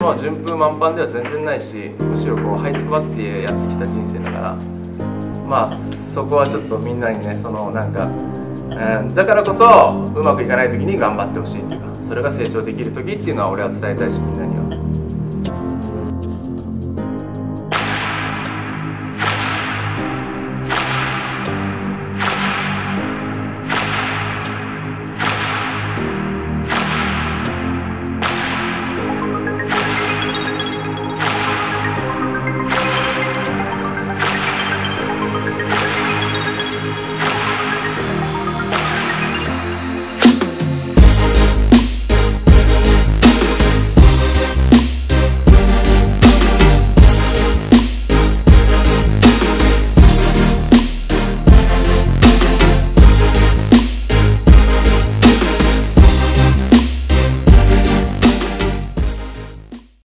まあ順風満帆では全然ないし、むしろこう這いつくばってやってきた人生だから、まあそこはちょっとみんなにね、だからこそうまくいかない時に頑張ってほしいっていうか、それが成長できる時っていうのは俺は伝えたいし、みんなには。